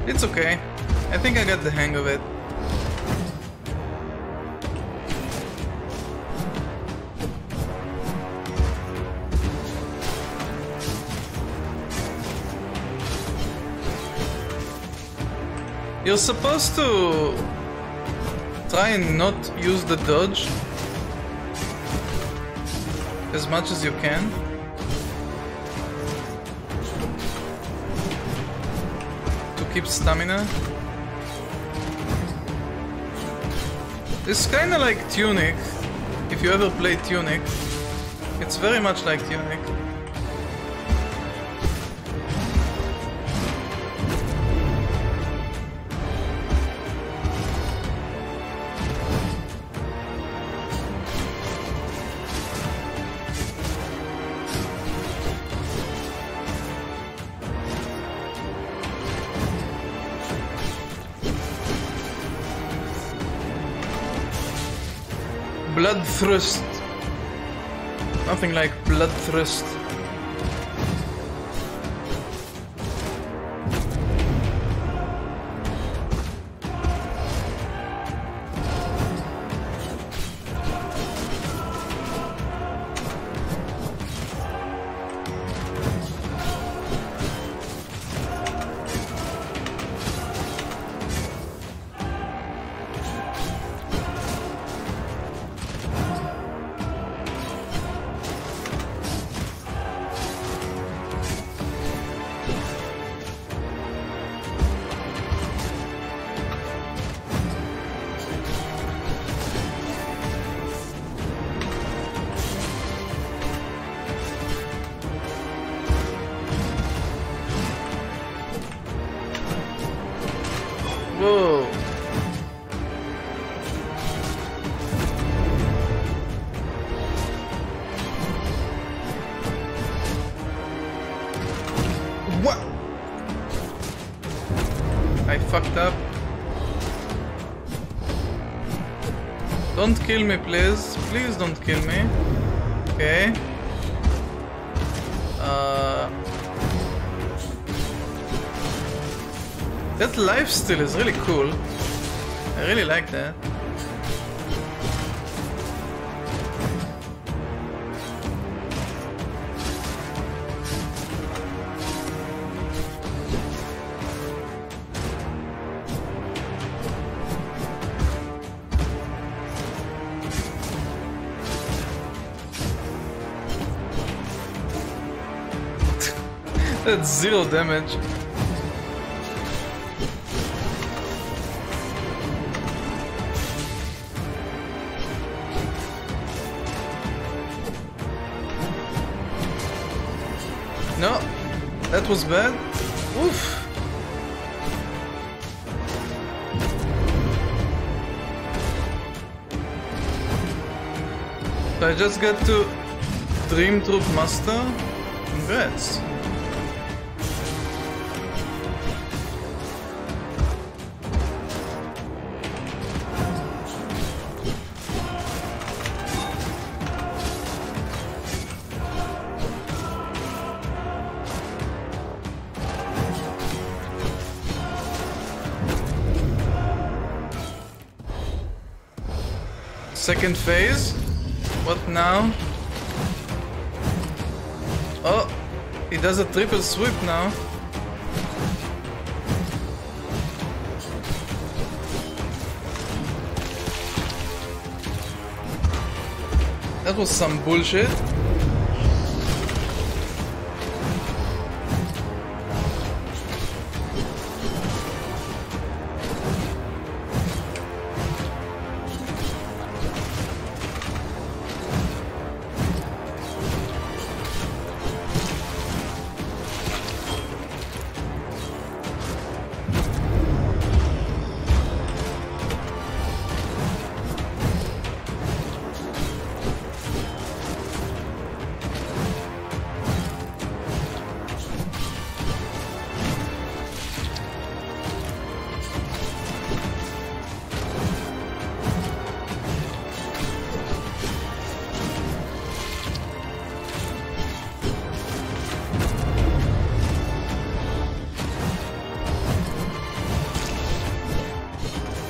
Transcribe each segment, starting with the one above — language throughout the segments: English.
It's okay. I think I got the hang of it. You're supposed to try and not use the dodge as much as you can. To keep stamina. It's kinda like Tunic. If you ever played Tunic, it's very much like Tunic. Bloodthrust. Nothing like Bloodthrust. Whoa. What? I fucked up. Don't kill me, please. Please don't kill me. Okay. That lifesteal is really cool. I really like that. That's 0 damage. No, that was bad. Oof. So I just got to Dream Troop Master. Congrats. Second phase. What now? Oh, he does a triple sweep now. That was some bullshit.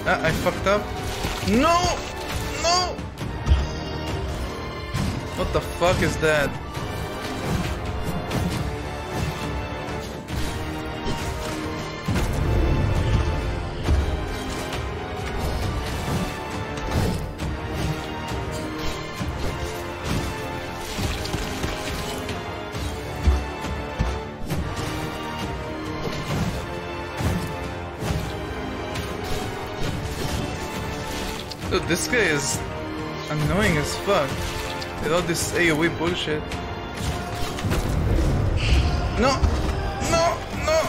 Ah, I fucked up. No! No! What the fuck is that? Dude, this guy is annoying as fuck. With all this AoE bullshit. No! No! No!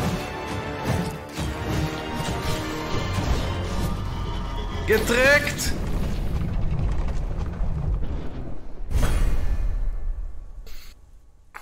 Get wrecked!